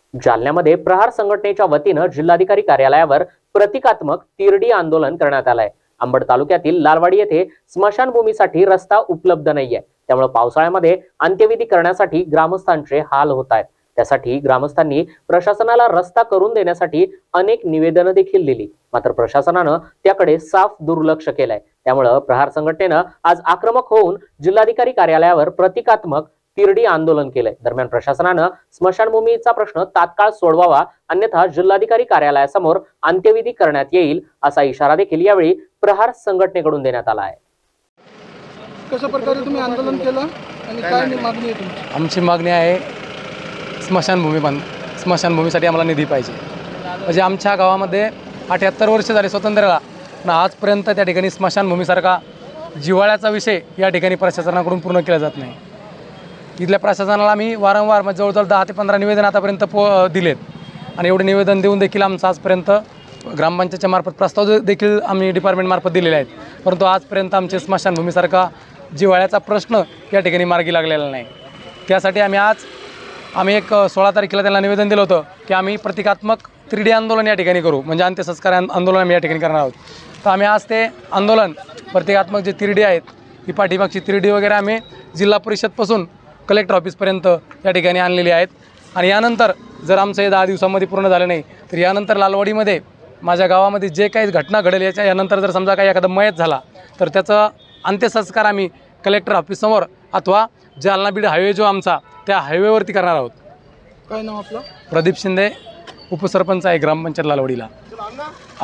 जालन्यामध्ये प्रहार संघटनेच्या वतीनं जिल्हाधिकारी कार्यालयावर प्रतिकात्मक तिरडी आंदोलन करण्यात आलंय। अंबड तालुक्यातील लालवाडी येथे स्मशानभूमीसाठी रस्ता उपलब्ध नाहीये, त्यामुळे पावसाळ्यामध्ये अंत्यविधी करण्यासाठी ग्रामस्थांचे हाल होत आहेत। त्यासाठी ग्रामस्थांनी प्रशासनाला रस्ता करून देण्यासाठी अनेक निवेदनं देखील दिली, मात्र प्रशासनानं त्याकडे साफ दुर्लक्ष केलंय। त्यामुळे प्रहार संघटनेनं आज आक्रमक होऊन जिल्हाधिकारी कार्यालयावर प्रतिकात्मक तिरडी आंदोलन केलंय। दरम्यान प्रशासनानं स्मशानभूमीचा प्रश्न तात्काळ सोडवावा, अन्यथा जिल्हाधिकारी कार्यालयासमोर अंत्यविधी करण्यात येईल असा इशारा देखील यावेळी प्रहार संघटनेकडून देण्यात आला आहे। कशा प्रकारे तुम्ही आंदोलन केलं आणि काय मागणी आहे तुमची? आमची मागणी आहे स्मशानभूमीसाठी आम्हाला निधी पाहिजे। म्हणजे आमच्या गावामध्ये 78 वर्ष झाले स्वातंत्र्याला, पण आजपर्यंत त्या ठिकाणी स्मशानभूमीसारखा जिव्हाळ्याचा विषय या ठिकाणी प्रशासनाकडून पूर्ण केला जात नाही। इथल्या प्रशासनाला आम्ही वारंवार म्हणजे जवळजवळ 10 ते 15 निवेदन आतापर्यंत दिलेत आणि एवढे निवेदन देऊन देखील आमचं आजपर्यंत ग्रामपंचायतच्या मार्फत प्रस्ताव देखील आम्ही डिपार्टमेंट मार्फत दिलेले आहेत, परंतु आजपर्यंत आमचे स्मशानभूमीसारखा जिव्हाळ्याचा प्रश्न या ठिकाणी मार्गी लागलेला नाही। त्यासाठी आम्ही एक 16 तारखेला त्यांना निवेदन दिलं होतं की आम्ही प्रतिकात्मक तिरडी आंदोलन या ठिकाणी करू, म्हणजे अंत्यसंस्कार आंदोलन आम्ही या ठिकाणी करणार आहोत। तर आम्ही आज ते आंदोलन प्रतिकात्मक जे तिरडी आहेत, ही पाठीमागची तिरडी वगैरे आम्ही जिल्हा परिषदपासून कलेक्टर ऑफिसपर्यंत या ठिकाणी आणलेली आहेत। आणि यानंतर जर आमचं हे 10 दिवसांमध्ये पूर्ण झालं नाही तर यानंतर लालवाडीमध्ये माझ्या गावामध्ये जे काही घटना घडेल यानंतर जर समजा काही एखादा मयत झाला तर त्याचं अंत्यसंस्कार आम्ही कलेक्टर ऑफिससमोर अथवा जालना बीड हायवे जो आमचा त्या हायवेवरती करणार आहोत। काय नाव आपलं? प्रदीप शिंदे, उपसरपंच आहे ग्रामपंचायत लालवाडीला।